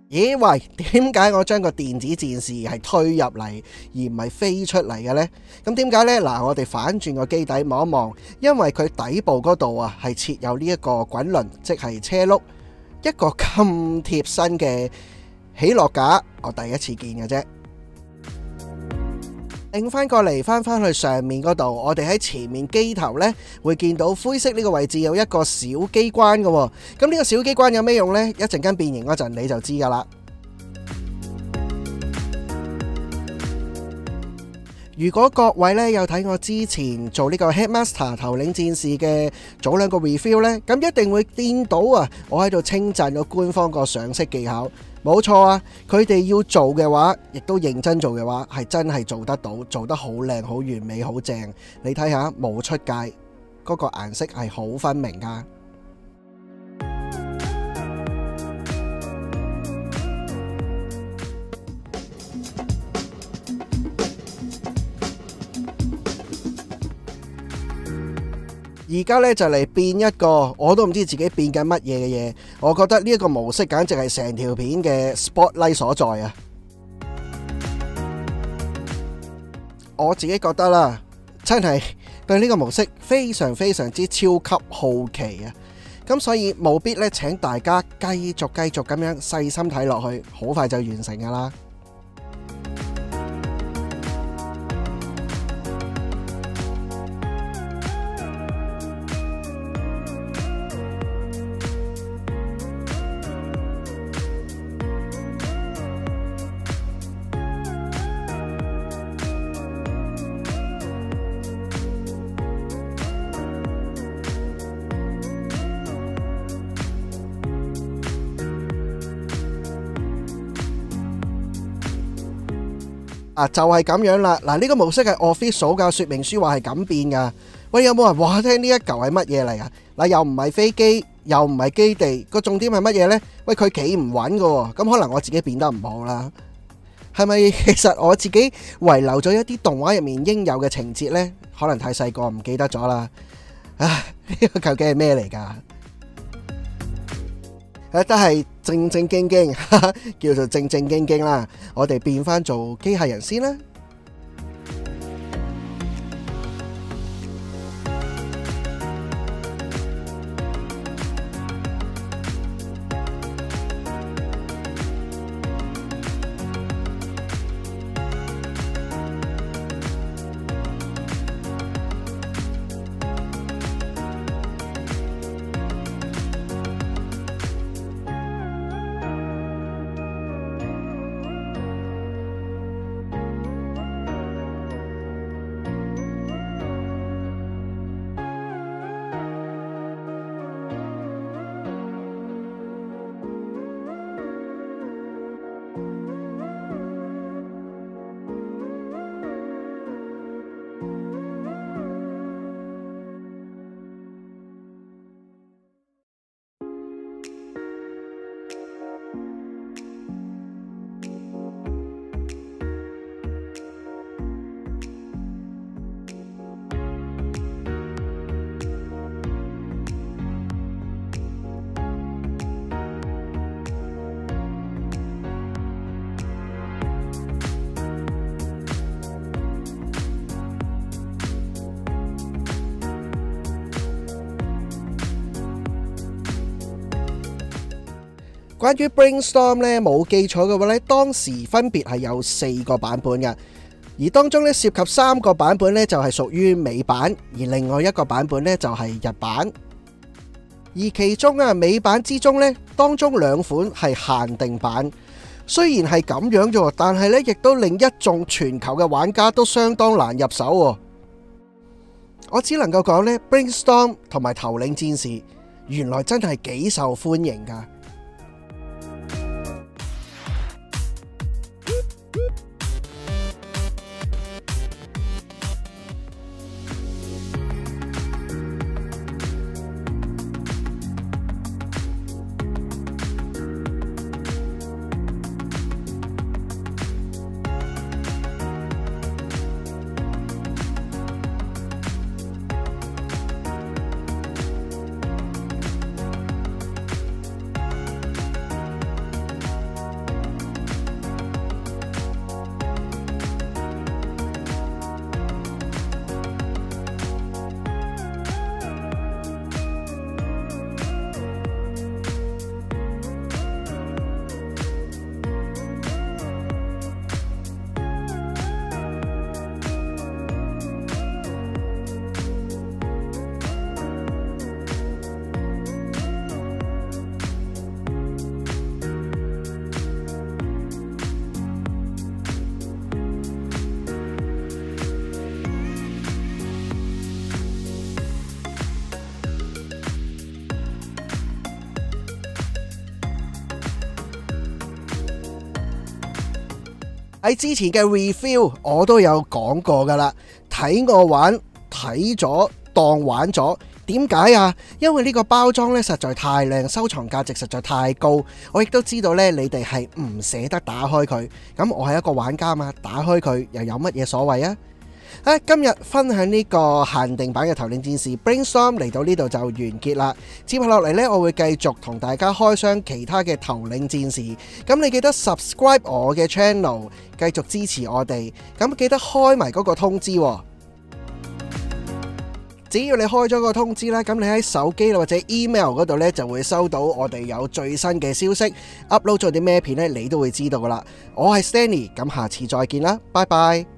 咦喂，點解我將個電子戰士係推入嚟而唔係飛出嚟嘅呢？咁點解呢？嗱，我哋反轉個機底望一望，因為佢底部嗰度啊係設有呢一個滾輪，即係車轆，一個咁貼身嘅起落架，我第一次見嘅啫。擰翻過嚟，翻去上面嗰度，我哋喺前面機頭呢會見到灰色呢個位置有一個小機關嘅喎。咁呢個小機關有咩用呢？一陣間變形嗰陣你就知噶啦。如果各位呢有睇我之前做呢個 Headmaster 頭領戰士嘅早兩個 review 呢，咁一定會見到啊，我喺度稱讚個官方個上色技巧。冇錯啊，佢哋要做嘅話，亦都認真做嘅話，係真係做得到，做得好靚、好完美、好正。你睇下冇出界，嗰個顏色係好分明噶。而家呢就嚟變一個，我都唔知自己變緊乜嘢嘅嘢。我覺得呢一個模式簡直係成條片嘅 spotlight 所在啊！我自己覺得啦，真係對呢個模式非常之超級好奇啊！咁所以務必呢，請大家繼續咁樣細心睇落去，好快就完成噶啦。就係咁樣啦。嗱，呢個模式係 official 㗎，說明書話係咁變噶。喂，有冇人話聽呢一嚿係乜嘢嚟啊？嗱，又唔係飛機，又唔係基地，個重點係乜嘢呢？喂，佢企唔穩噶，咁可能我自己變得唔好啦。係咪其實我自己遺留咗一啲動畫入面應有嘅情節呢？可能太細個唔記得咗啦。唉，呢個究竟係咩嚟噶？都係正經，叫做正經啦。我哋變翻做機械人先啦。關於 Brainstorm 咧，冇記錯嘅話咧，當時分別係有4個版本嘅，而當中咧涉及3個版本咧就係屬於美版，而另外一個版本咧就係日版。而其中啊美版之中咧，當中2款係限定版，雖然係咁樣啫，但係咧亦都令一眾全球嘅玩家都相當難入手。我只能夠講咧，Brainstorm 同埋頭領戰士原來真係幾受歡迎噶。 喺之前嘅 review 我都有講過噶啦，睇我玩睇咗當玩咗。點解啊？因為呢個包裝咧實在太靚，收藏價值實在太高。我亦都知道咧，你哋係唔捨得打開佢。咁我係一個玩家嘛，打開佢又有乜嘢所謂啊？今日分享呢個限定版嘅頭領戰士 Brainstorm 嚟到呢度就完結啦。接下落嚟呢，我會繼續同大家開箱其他嘅頭領戰士。咁你記得 subscribe 我嘅 channel， 繼續支持我哋。咁記得開埋嗰個通知喎。只要你開咗個通知啦，咁你喺手機或者 email 嗰度呢，就會收到我哋有最新嘅消息 ，upload 咗啲咩片呢，你都會知道噶啦。我係 Stanley，咁下次再見啦，拜拜。